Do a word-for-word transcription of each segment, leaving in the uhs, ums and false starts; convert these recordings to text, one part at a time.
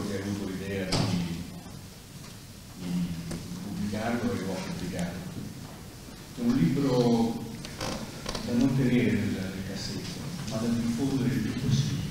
che ha avuto l'idea di, di pubblicarlo e lo ha pubblicato. È un libro da non tenere nel cassetto, ma da diffondere il più possibile,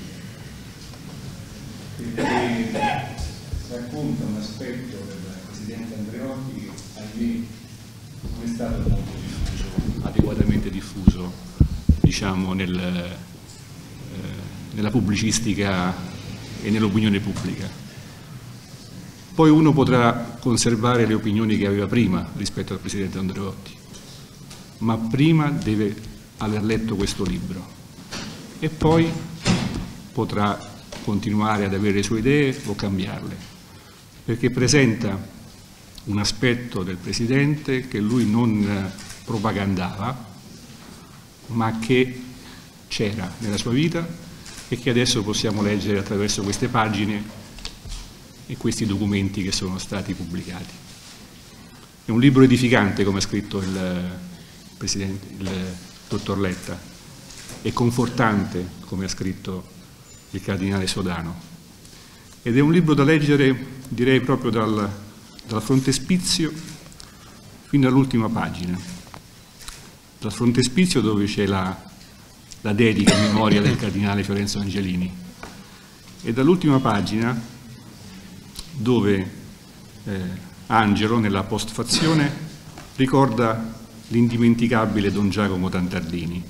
perché racconta un aspetto del presidente Andreotti che, ahimè, non è stato molto diffuso, adeguatamente diffuso, diciamo, nel, eh, nella pubblicistica e nell'opinione pubblica. Poi uno potrà conservare le opinioni che aveva prima rispetto al presidente Andreotti, ma prima deve aver letto questo libro e poi potrà continuare ad avere le sue idee o cambiarle, perché presenta un aspetto del presidente che lui non propagandava, ma che c'era nella sua vita e che adesso possiamo leggere attraverso queste pagine e questi documenti che sono stati pubblicati. È un libro edificante, come ha scritto il presidente, il dottor Letta, e confortante, come ha scritto il cardinale Sodano. Ed è un libro da leggere, direi, proprio dal, dal frontespizio fino all'ultima pagina. Dal frontespizio, dove c'è la, la dedica in memoria del cardinale Fiorenzo Angelini, e dall'ultima pagina dove eh, Angelo, nella postfazione, ricorda l'indimenticabile Don Giacomo Tantardini.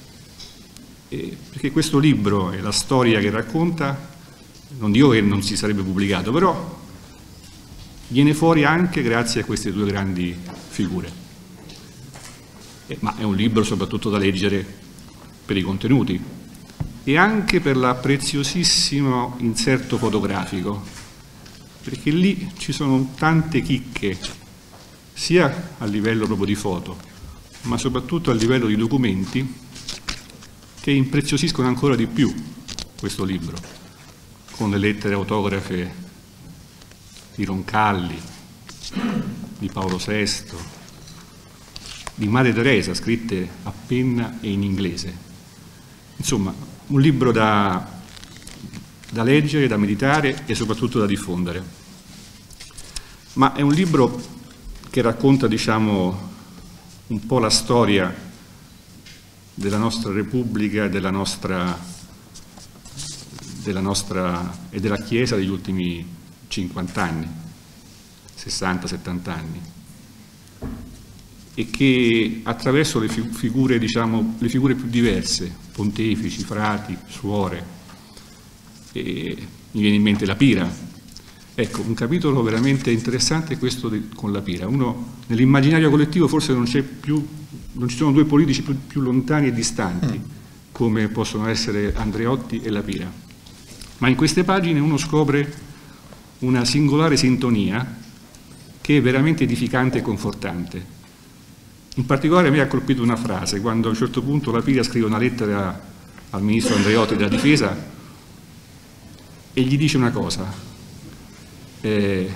E perché questo libro e la storia che racconta, non dico che non si sarebbe pubblicato, però viene fuori anche grazie a queste due grandi figure. Eh, ma è un libro soprattutto da leggere per i contenuti e anche per la preziosissimo inserto fotografico, perché lì ci sono tante chicche, sia a livello proprio di foto, ma soprattutto a livello di documenti, che impreziosiscono ancora di più questo libro, con le lettere autografe di Roncalli, di Paolo sesto, di Madre Teresa, scritte a penna e in inglese. Insomma, un libro da, da leggere, da meditare e soprattutto da diffondere. Ma è un libro che racconta, diciamo, un po' la storia della nostra Repubblica, della nostra, della nostra e della Chiesa degli ultimi cinquanta anni, sessanta settanta anni, e che attraverso le figure, diciamo, le figure più diverse, pontefici, frati, suore, e mi viene in mente la Pira. Ecco, un capitolo veramente interessante è questo di, con la Pira. Uno, nell'immaginario collettivo forse non c'è più, non ci sono due politici più, più lontani e distanti come possono essere Andreotti e la Pira. Ma in queste pagine uno scopre una singolare sintonia che è veramente edificante e confortante. In particolare a me ha colpito una frase, quando a un certo punto la Pira scrive una lettera al ministro Andreotti della Difesa e gli dice una cosa, Eh,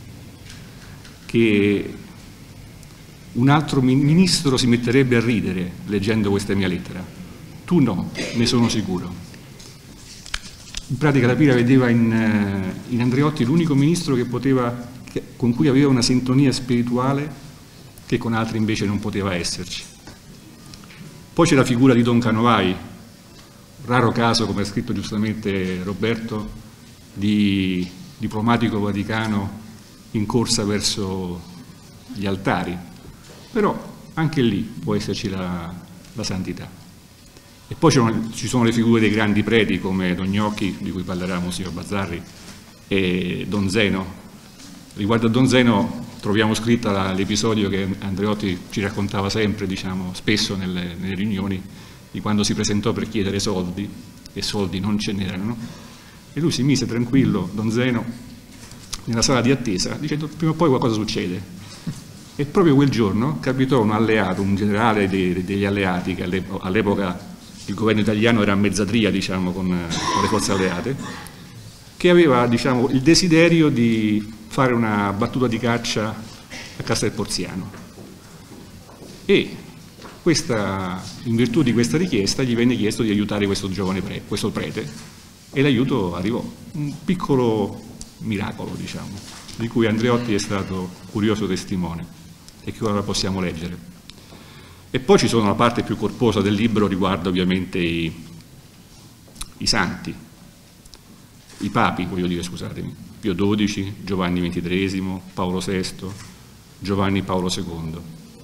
che un altro ministro si metterebbe a ridere leggendo questa mia lettera. Tu no, ne sono sicuro. In pratica la Pira vedeva in, in Andreotti l'unico ministro che poteva, che, con cui aveva una sintonia spirituale che con altri invece non poteva esserci. Poi c'è la figura di Don Canovai, raro caso, come ha scritto giustamente Roberto, di diplomatico vaticano in corsa verso gli altari, però anche lì può esserci la, la santità. E poi ci sono le figure dei grandi preti come Don Gnocchi, di cui parlerà Monsignor Bazzarri, e Don Zeno. Riguardo a Don Zeno troviamo scritta l'episodio che Andreotti ci raccontava sempre, diciamo, spesso nelle, nelle riunioni, di quando si presentò per chiedere soldi e soldi non ce n'erano. E lui si mise tranquillo, Don Zeno, nella sala di attesa, dicendo prima o poi qualcosa succede. E proprio quel giorno capitò un alleato, un generale dei, degli alleati, che all'epoca il governo italiano era a mezzadria, diciamo, con, con le forze alleate, che aveva, diciamo, il desiderio di fare una battuta di caccia a Castel Porziano. E questa, in virtù di questa richiesta gli venne chiesto di aiutare questo giovane pre, questo prete, e l'aiuto arrivò. Un piccolo miracolo, diciamo, di cui Andreotti è stato curioso testimone e che ora possiamo leggere. E poi ci sono la parte più corposa del libro, riguarda ovviamente i, i santi, i papi, voglio dire, scusatemi, Pio dodici, Giovanni ventitreesimo, Paolo sesto, Giovanni Paolo secondo.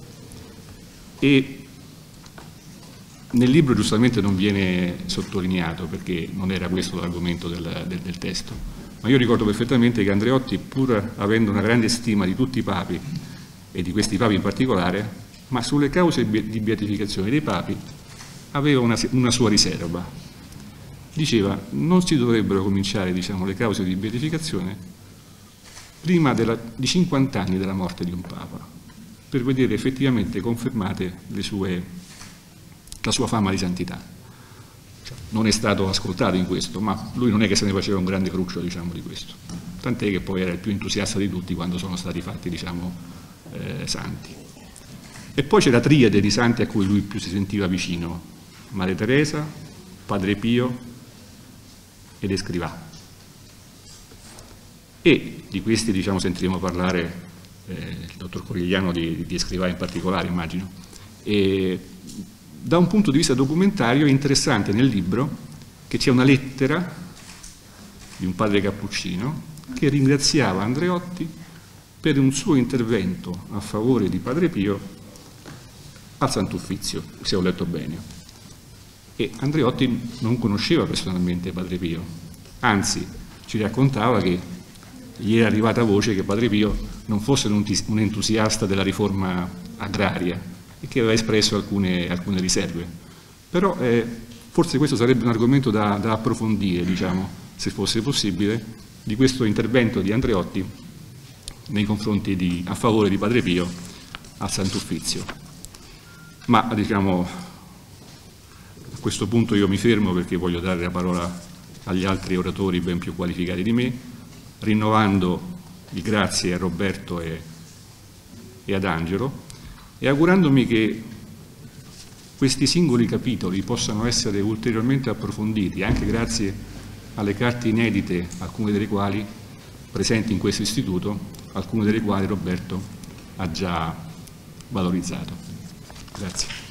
E nel libro giustamente non viene sottolineato, perché non era questo l'argomento del, del, del testo, ma io ricordo perfettamente che Andreotti, pur avendo una grande stima di tutti i papi, e di questi papi in particolare, ma sulle cause di beatificazione dei papi aveva una, una sua riserva. Diceva, non si dovrebbero cominciare, diciamo, le cause di beatificazione prima della, di cinquanta anni dalla morte di un papa, per vedere effettivamente confermate le sue, la sua fama di santità. Cioè, non è stato ascoltato in questo, ma lui non è che se ne faceva un grande cruccio, diciamo, di questo. Tant'è che poi era il più entusiasta di tutti quando sono stati fatti, diciamo, eh, santi. E poi c'è la triade di santi a cui lui più si sentiva vicino: Madre Teresa, Padre Pio ed Escrivà. E di questi, diciamo, sentiremo parlare eh, il dottor Corigliano di, di Escrivà in particolare, immagino. E da un punto di vista documentario è interessante nel libro che c'è una lettera di un padre cappuccino che ringraziava Andreotti per un suo intervento a favore di Padre Pio al Sant'Uffizio, se ho letto bene. E Andreotti non conosceva personalmente Padre Pio, anzi ci raccontava che gli era arrivata voce che Padre Pio non fosse un entusiasta della riforma agraria e che aveva espresso alcune, alcune riserve. Però eh, forse questo sarebbe un argomento da, da approfondire, diciamo, se fosse possibile, di questo intervento di Andreotti nei confronti di, a favore di Padre Pio al Sant'Uffizio. Ma, diciamo, a questo punto io mi fermo, perché voglio dare la parola agli altri oratori ben più qualificati di me, rinnovando il grazie a Roberto e, e ad Angelo, e augurandomi che questi singoli capitoli possano essere ulteriormente approfonditi, anche grazie alle carte inedite, alcune delle quali presenti in questo istituto, alcune delle quali Roberto ha già valorizzato. Grazie.